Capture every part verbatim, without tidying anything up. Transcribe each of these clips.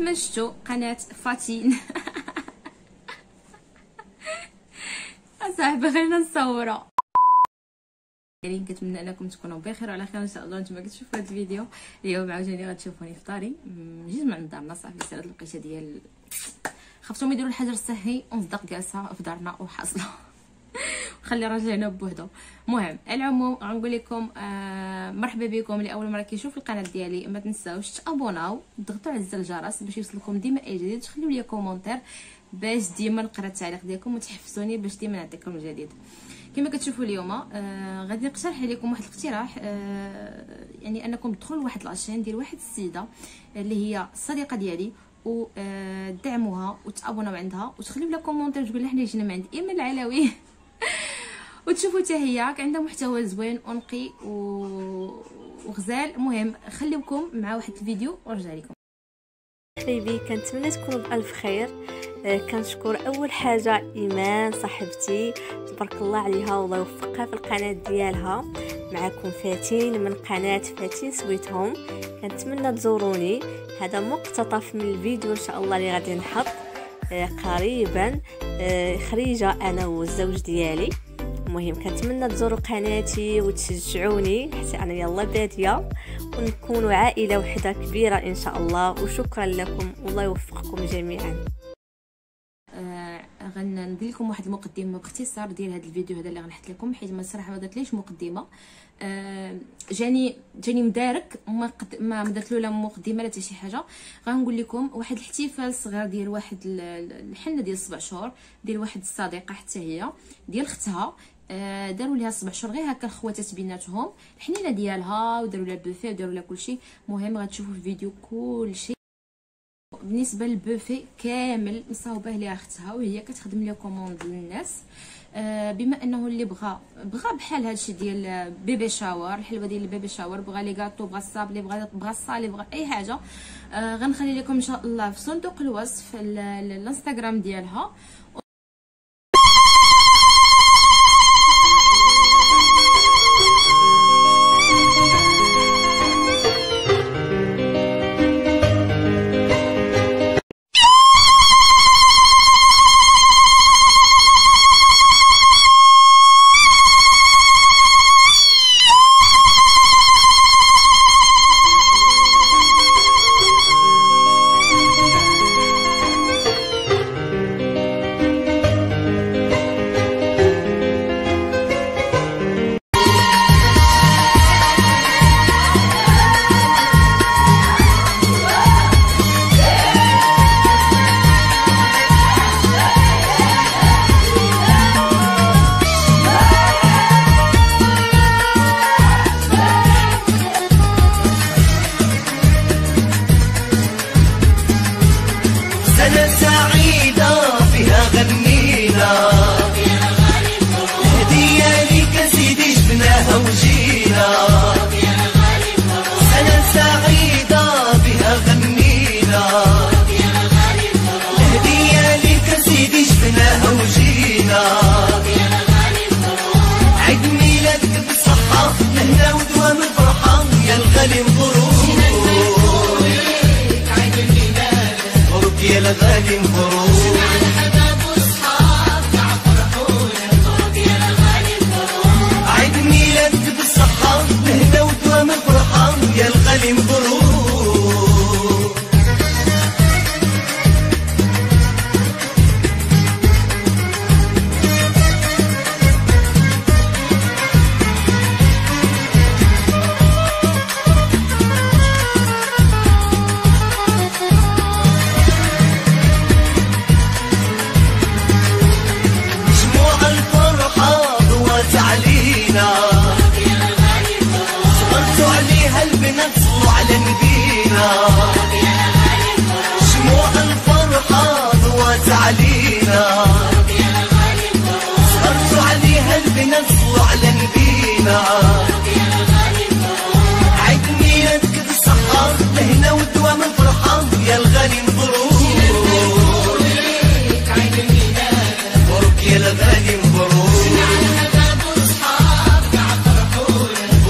ما شفتوا قناه فاتين اصاحبي خلينا نصورها. يعني كنتمنى انكم تكونوا بخير وعلى خير ان شاء الله. نتوما كتشوفوا هذا الفيديو اليوم عاوتاني غتشوفوني في داري، جيت من دارنا صاحبي سير هاد الوقيته ديال خفتهم يديروا الحجر الصحي ونصدق جالسه في دارنا وحاصله خلي راجلنا بوحدو. المهم على العموم غنقول لكم آه مرحبا بكم اللي اول مره كيشوف القناه ديالي. ما تنساوش تابوناو تضغطوا على زر الجرس باش يوصلكم ديما اي جديد، تخليو لي كومونتير باش ديما نقرا التعليق ديالكم وتحفزوني باش ديما نعطيكم الجديد. كما كتشوفوا اليوم آه غادي نقترح عليكم واحد الاقتراح، آه يعني انكم تدخلوا لواحد لاشين ديال واحد السيده اللي هي الصديقه ديالي ودعموها وتابوناو عندها وتخليو لها كومونتير تقول لها حنا جينا من عند ايمان العلوي وتشوفوا حتى هي عندها محتوى زوين ونقي وغزال. المهم خليوكم مع واحد الفيديو ونرجع لكم. حبيبي كنتمنى تكونوا بالف خير. آه كنشكر اول حاجه ايمان صاحبتي تبارك الله عليها والله يوفقها في القناه ديالها. معكم فاتين من قناه فاتين سويتهم. كنتمنى تزوروني. هذا مقتطف من الفيديو ان شاء الله اللي غادي نحط آه قريبا آه خريجه انا والزوج ديالي. المهم كنتمنى تزوروا قناتي وتشجعوني حتى انا يلا باديه ونكونوا عائله وحده كبيره ان شاء الله. وشكرا لكم والله يوفقكم جميعا. آه غندير لكم واحد المقدمه باختصار ديال هذا الفيديو هذا اللي غنحط لكم، حيت ما صراحه ما درتليش مقدمه. آه جاني جاني مدارك ما قد ما درت له لا مقدمه لا حتى شي حاجه. غنقول لكم واحد الاحتفال صغير ديال واحد الحنه ديال سبع شهور ديال واحد الصديقه حتى هي ديال اختها. آه داروا ليها سبع شهور غير هكا الخواتات بيناتهم الحنينه ديالها وداروا لها بوفيه وداروا لها كلشي. المهم غتشوفوا في الفيديو كلشي. بالنسبه للبوفي كامل مصاوبه ليها اختها وهي كتخدم ليها كوموند للناس. آه بما انه اللي بغى بغى بحال هادشي ديال بيبي شاور الحلوه ديال البيبي شاور، بغى لي غاطو بغى الصابلي بغى بغى الصالي بغى اي حاجه، آه غنخلي لكم ان شاء الله في صندوق الوصف الانستغرام ديالها.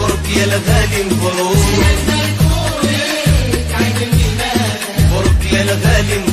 مبروك يا غالي